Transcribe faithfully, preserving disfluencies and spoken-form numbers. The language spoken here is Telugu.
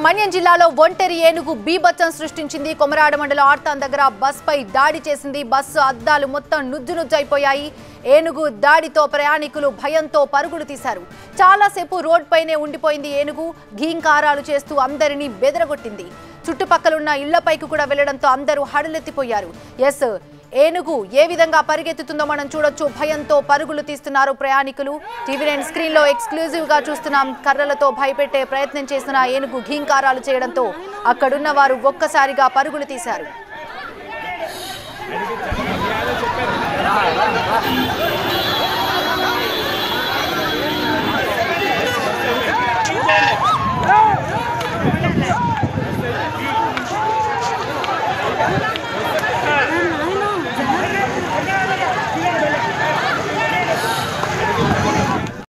మన్యం జిల్లాలో ఒంటరి ఏనుగు బీభత్సం సృష్టించింది. కొమరాడ మండలం ఆర్తాన్ దగ్గర బస్ పై దాడి చేసింది. బస్సు అద్దాలు మొత్తం నుజ్జు నుజ్జైపోయాయి. ఏనుగు దాడితో ప్రయాణికులు భయంతో పరుగులు తీశారు. చాలాసేపు రోడ్ పైనే ఉండిపోయింది ఏనుగు. ఘీంకారాలు చేస్తూ అందరినీ బెదరగొట్టింది. చుట్టుపక్కలున్న ఇళ్లపైకి కూడా వెళ్లడంతో అందరూ హడలెత్తిపోయారు. ఎస్ ఏనుగు ఏ విధంగా పరిగెత్తుతుందో మనం చూడొచ్చు. భయంతో పరుగులు తీస్తున్నారు ప్రయాణికులు. టీవీ నైన్ స్క్రీన్ లో ఎక్స్క్లూజివ్ గా చూస్తున్నాం. కర్రలతో భయపెట్టే ప్రయత్నం చేసిన ఏనుగు ఘీంకారాలు చేయడంతో అక్కడున్న వారు ఒక్కసారిగా పరుగులు తీశారు.